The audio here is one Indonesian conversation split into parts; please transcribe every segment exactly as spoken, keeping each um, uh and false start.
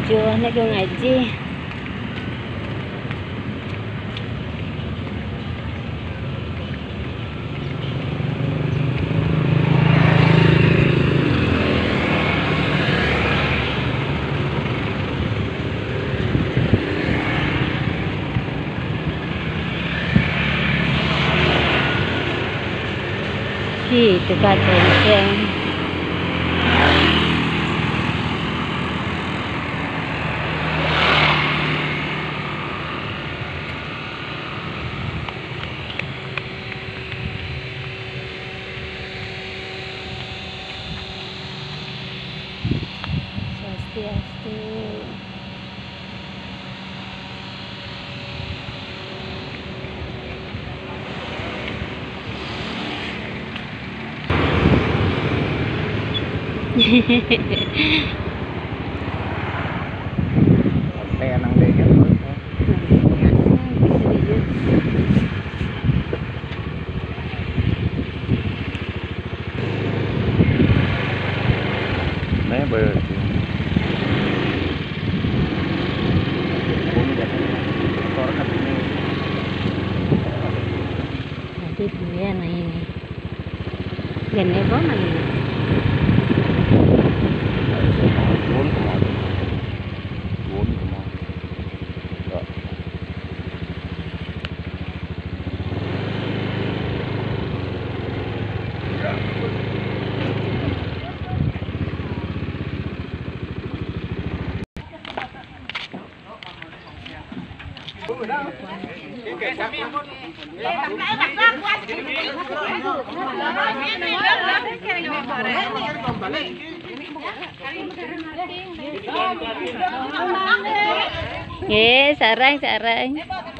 Bejo nek go ngaji. Gitu Kak Cengceng. Swastiastu. Teh nang deket. Nah, bayar. Nanti dia na ini. Gane ba man ini? Vốn của nó. Vốn của nó. Đó. Eh, sarang sarang.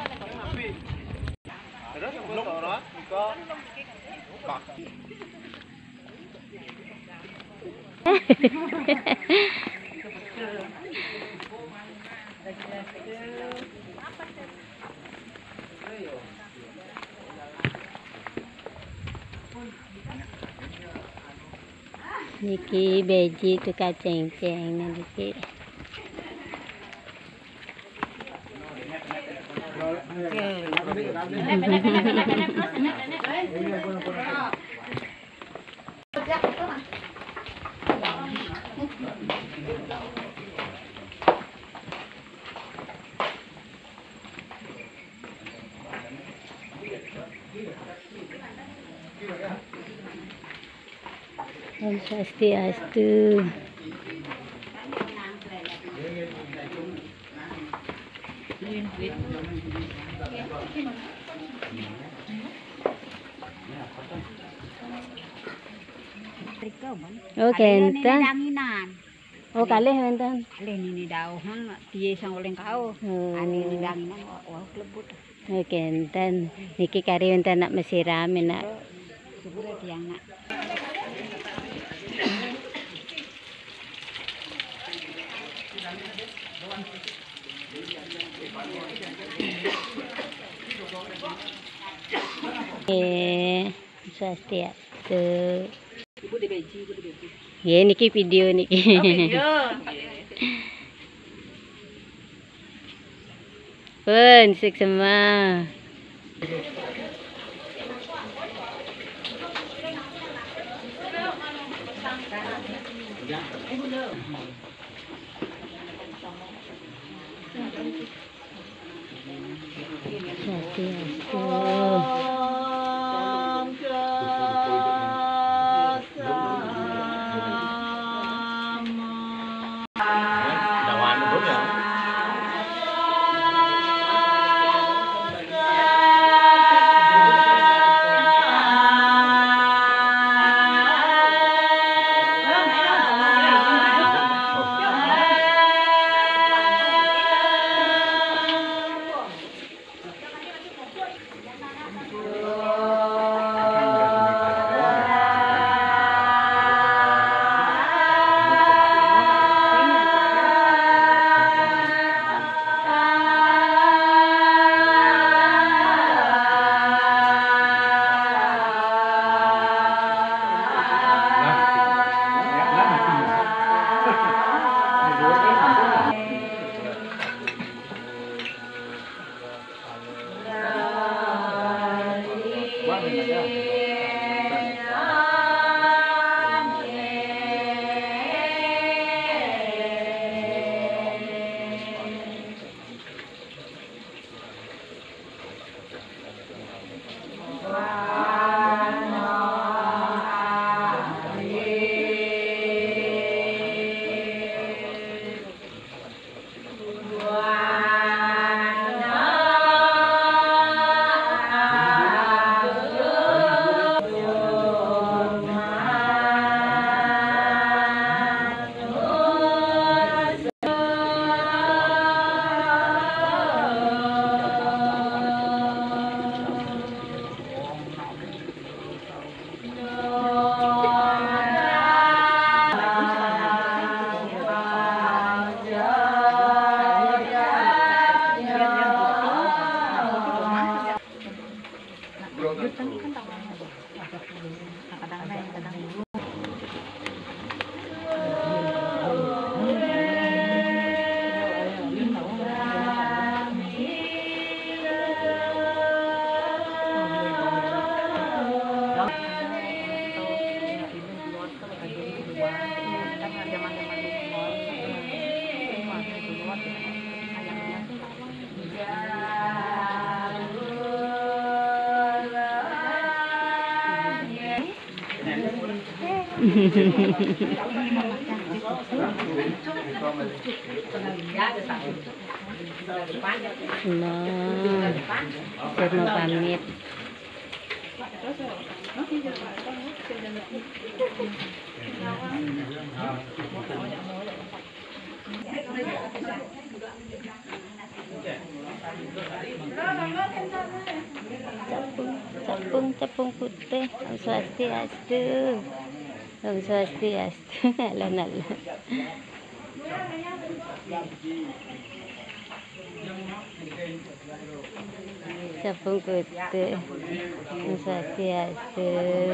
Niki beji tu Kak Cengceng niki. Om Swastiastu. Oh, kenten. Oh, kalih wonten. Kalih nini dauhan piye sang oleh kau. Ani nini danginan wah klebut. Oh, kenten. Niki kari wonten nak mesirame nak. Subure tiang nak. Eh, Swastiastu. Ibu di beji, ibu di beji. Ya, niki video niki. Oh, video. Pun sik semua. Swastiastu. Kadang naik, kadang Nah, saya mau pamit. Capung, capung, capung putih. Om Swastiastu. Om Swastiastu. Alon-alon. Capung putih. Om Swastiastu.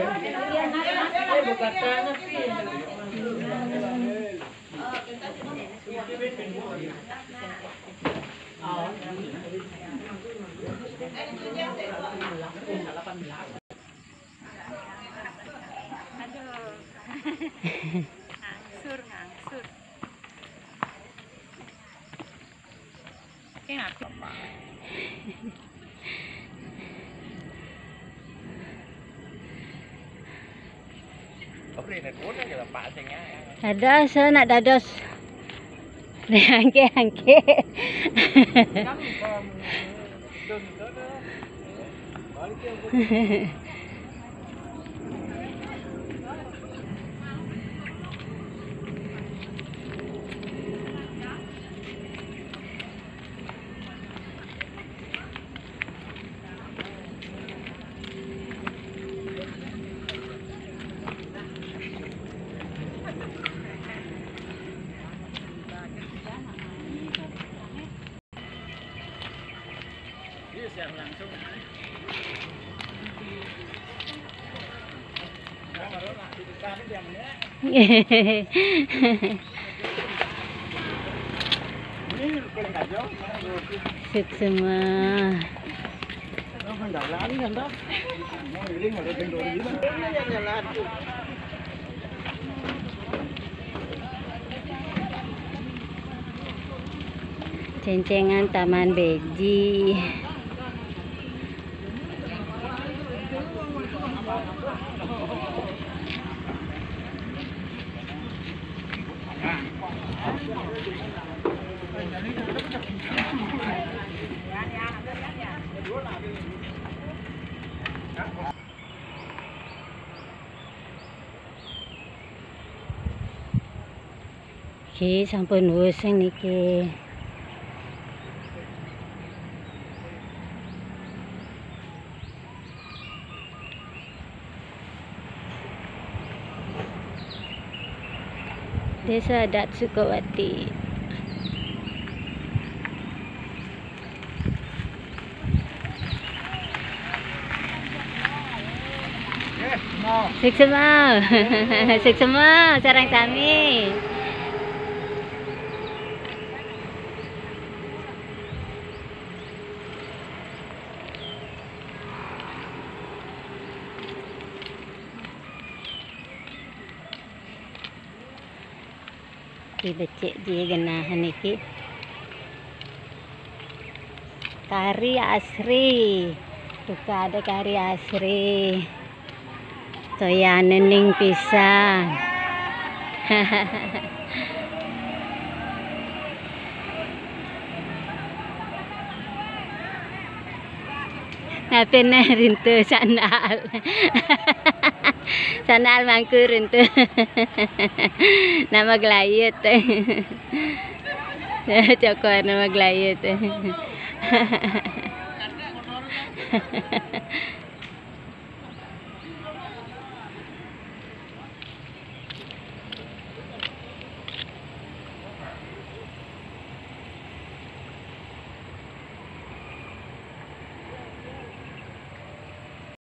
ngangsur, ngangsur. Enak. Dados, nak dados. Angke-angke. Sip semua. Cencengan Taman Beji. Oke, sampun wis niki. Desa Adat Sukawati. Sik semua. Sik semua sarang kami. Becek di genahan iki kari asri, duka ada kari asri, toyanan ning pisang. Ngapain rintu sandal. Sandal mangku rintu. Nama gelayut. Cokor nama gelayut.